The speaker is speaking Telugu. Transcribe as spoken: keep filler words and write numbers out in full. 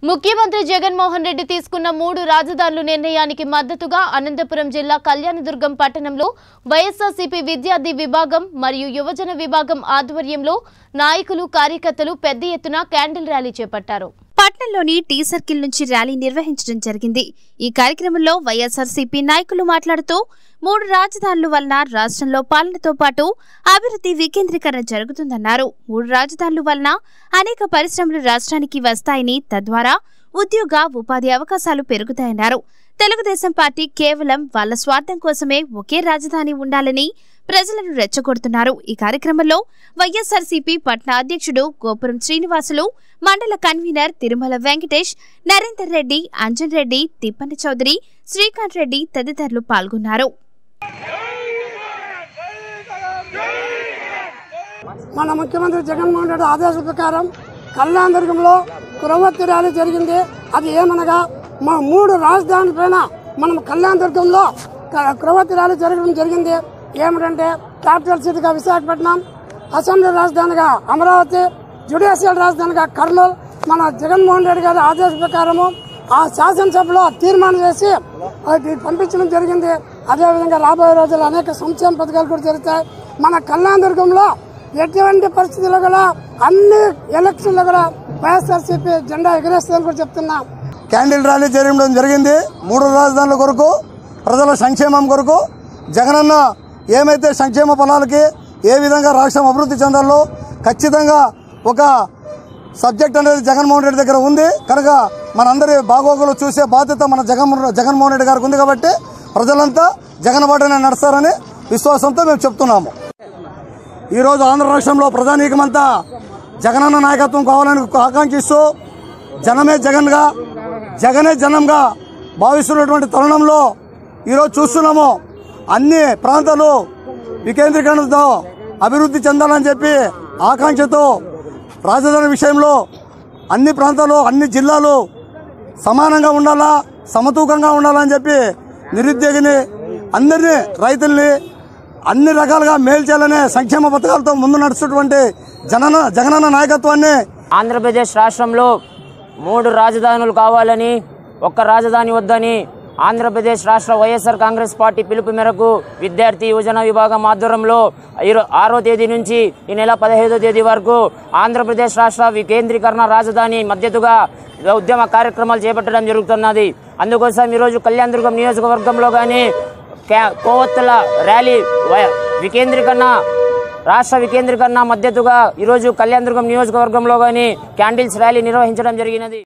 ముఖ్యమంత్రి జగన్మోహన్ రెడ్డి తీసుకున్న మూడు రాజధానుల నిర్ణయానికి మద్దతుగా అనంతపురం జిల్లా కళ్యాణదుర్గం పట్టణంలో వైఎస్ఆర్సీపీ విద్యార్థి విభాగం మరియు యువజన విభాగం ఆధ్వర్యంలో నాయకులు కార్యకర్తలు పెద్ద ఎత్తున క్యాండిల్ ర్యాలీ చేపట్టారు. పట్నంలోని టీ సర్కిల్ నుంచి ర్యాలీ నిర్వహించడం జరిగింది. ఈ కార్యక్రమంలో వైఎస్ఆర్సీపీ నాయకులు మాట్లాడుతూ మూడు రాజధానుల వలన రాష్ట్రంలో పాలనతో పాటు అభివృద్ధి వికేంద్రీకరణ జరుగుతుందన్నారు. మూడు రాజధానుల వలన అనేక పరిశ్రమలు రాష్ట్రానికి వస్తాయని, తద్వారా ఉద్యోగ ఉపాధి అవకాశాలు పెరుగుతాయన్నారు. తెలుగుదేశం పార్టీ కేవలం వాళ్ల స్వార్థం కోసమే ఒకే రాజధాని ఉండాలని ప్రజలను రెచ్చగొడుతున్నారు. ఈ కార్యక్రమంలో వైఎస్ఆర్సీపీ పట్న అధ్యక్షుడు గోపురం శ్రీనివాసులు, మండల కన్వీనర్ తిరుమల వెంకటేష్, నరేందర్ రెడ్డి, అంజన్ రెడ్డి, తిప్పన్న చౌదరి, శ్రీకాంత్ రెడ్డి తదితరులు పాల్గొన్నారు. మన ముఖ్యమంత్రి జగన్మోహన్ రెడ్డి ఆదేశాల ప్రకారం కళ్యాణదుర్గంలో కురవత్తి ర్యాలీ జరిగింది. అది ఏమనగా మా మూడు రాజధానుల పైన మనం కళ్యాణదుర్గంలో కురవత్తి ర్యాలీ జరగడం జరిగింది. ఏమిటంటే క్యాపిటల్ సిటీగా విశాఖపట్నం, అసెంబ్లీ రాజధానిగా అమరావతి, జ్యుడిషియల్ రాజధానిగా కర్నూలు. మన జగన్మోహన్ రెడ్డి గారి ఆదేశ ప్రకారము ఆ శాసనసభలో తీర్మానం చేసి పంపించడం జరిగింది. అదేవిధంగా రాబోయే రోజుల్లో అనేక సంక్షేమ పథకాలు కూడా జరుగుతాయి. మన కళ్యాణదుర్గంలో ఎటువంటి పరిస్థితుల్లో కూడా అన్ని ఎలక్షన్లో కూడా వైఎస్ఆర్సీపీ జెండా ఎగరేస్తుందని కూడా చెప్తున్నాం. క్యాండిల్ ర్యాలీ జరగడం జరిగింది. మూడు రాజధానుల కొరకు, ప్రజల సంక్షేమం కొరకు జగనన్న ఏమైతే సంక్షేమ ఫలాలకి ఏ విధంగా రాష్ట్రం అభివృద్ధి చెందాలో ఖచ్చితంగా ఒక సబ్జెక్ట్ అనేది జగన్మోహన్ రెడ్డి దగ్గర ఉంది కనుక మనందరి బాగోగులు చూసే బాధ్యత మన జగన్ జగన్మోహన్ రెడ్డి గారికి ఉంది కాబట్టి ప్రజలంతా జగన్ బాటనే నడుస్తారని విశ్వాసంతో మేము చెప్తున్నాము. ఈరోజు ఆంధ్ర రాష్ట్రంలో ప్రజానీకమంతా జగనన్న నాయకత్వం కావాలని ఆకాంక్షిస్తూ జనమే జగన్గా, జగనే జనంగా భావిస్తున్నటువంటి తరుణంలో ఈరోజు చూస్తున్నాము. అన్ని ప్రాంతాలు వికేంద్రీకరణతో అభివృద్ధి చెందాలని చెప్పి ఆకాంక్షతో రాజధాని విషయంలో అన్ని ప్రాంతాలు, అన్ని జిల్లాలు సమానంగా ఉండాలా, సమతూకంగా ఉండాలని చెప్పి నిరుద్యోగిని, అందరినీ, రైతుల్ని అన్ని రకాలుగా మేలు చేయాలనే సంక్షేమ పథకాలతో ముందు నడుస్తున్నటువంటి జనన జగనన్న నాయకత్వాన్ని ఆంధ్రప్రదేశ్ రాష్ట్రంలో మూడు రాజధానులు కావాలని, ఒక్క రాజధాని వద్దని ఆంధ్రప్రదేశ్ రాష్ట్ర వైఎస్ఆర్ కాంగ్రెస్ పార్టీ పిలుపు మేరకు విద్యార్థి యువజన విభాగం ఆధ్వర్యంలో ఆరో తేదీ నుంచి ఈ నెల పదహైదో తేదీ వరకు ఆంధ్రప్రదేశ్ రాష్ట్ర వికేంద్రీకరణ రాజధాని మద్దతుగా ఉద్యమ కార్యక్రమాలు చేపట్టడం జరుగుతున్నది. అందుకోసం ఈరోజు కళ్యాణదుర్గం నియోజకవర్గంలో కానీ కోవత్తుల ర్యాలీ వికేంద్రీకరణ రాష్ట్ర వికేంద్రీకరణ మద్దతుగా ఈరోజు కళ్యాణదుర్గం నియోజకవర్గంలో కానీ క్యాండిల్స్ ర్యాలీ నిర్వహించడం జరిగినది.